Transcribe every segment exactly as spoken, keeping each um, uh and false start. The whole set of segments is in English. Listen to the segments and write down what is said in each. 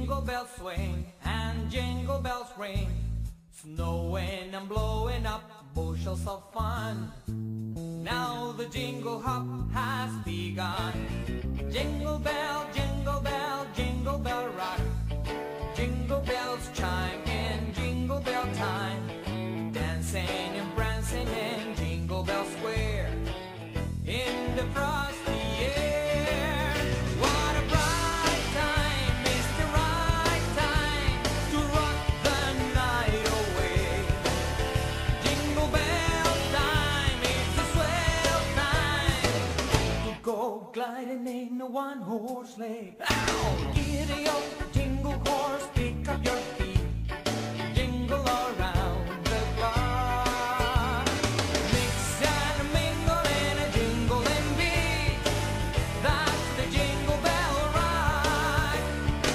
Jingle bells swing and jingle bells ring, snowing and blowing up bushels of fun. Now the jingle hop has begun. Jingle bell, jingle bell, jingle bell rock. Jingle bells chime in jingle bell time, dancing and prancing in Jingle Bell Square in the frosty air. What a bright time, it's the right time to rock the night away. Jingle bell time, it's a swell time to go gliding in a one-horse sleigh. Ow! Giddy up, jingle horse, pick up your feet, jingle around the clock. Mix and mingle in a jingling beat, that's the Jingle Bell ride.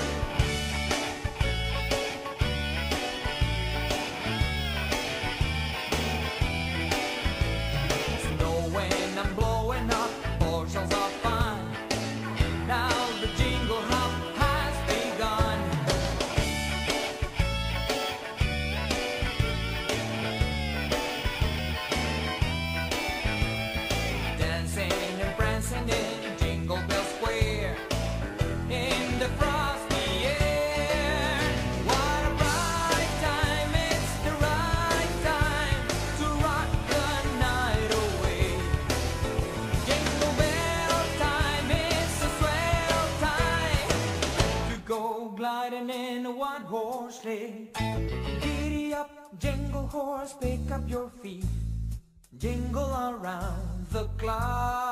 Snowing and blowing up bushels of fun. Now the jingle hop has begun. Dancing and prancing in Jingle Bell Square in the frosty air. What a bright time, it's the right time to rock the night away. Jingle bell time, it's a swell time to go gliding in a one-horse sleigh. Giddy up, jingle horse, pick up your feet, jingle around the clock.